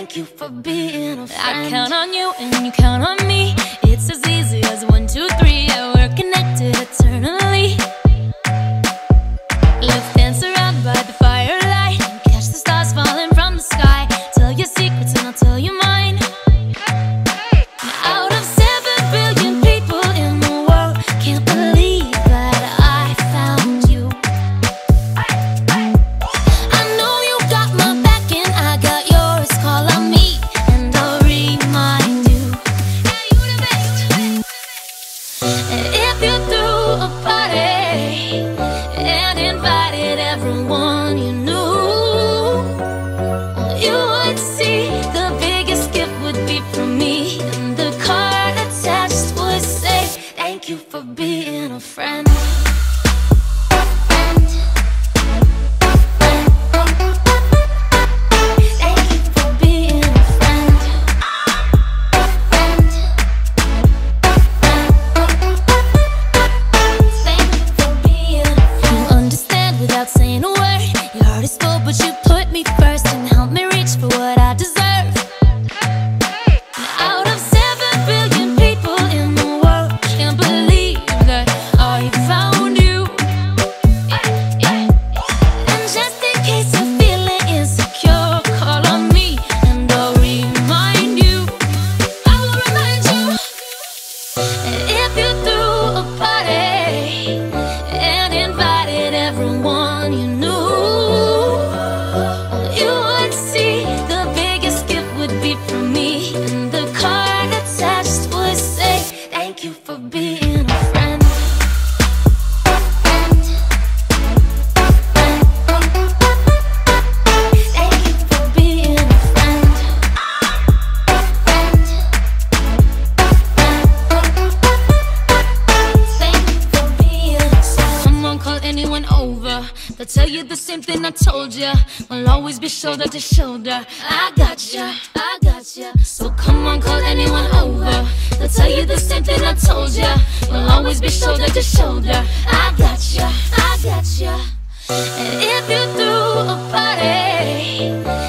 Thank you for being a friend. I count on you and you count on me. It's as easy as 1, 2, 3. Yeah, we're connected eternally. Let's dance around by the firelight and catch the stars falling from the sky. Tell your secrets and I'll tell you mine. Out of 7 billion people in the world, can't believe that I found you. I know you got my back and I got yours. Call on me and I'll remind you. If you threw a party and invited everyone you knew, you would see the biggest gift would be from me, and the card attached would say, thank you for being a friend. Thank you for being a friend. Thank you for being a friend. You understand without saying a word. You already spoke, but you put me first and helped me reach for what I deserve. Out of 7 billion people in the world, can't believe that I found you. And just in case you're feeling insecure, call on me and I'll remind you. I will remind you. If you threw a party and invited everyone you knew, you would see the biggest gift would be from me, and the card attached would say, thank you for being a friend. Thank you for being a friend. Thank you for being a friend. Come on, call anyone over. They'll tell you the same thing I told ya. We'll always be shoulder to shoulder. I got ya, I got ya. So come on, call anyone over. They'll tell you the same thing I told ya. We'll always be shoulder to shoulder. I got ya, I got ya. And if you threw a party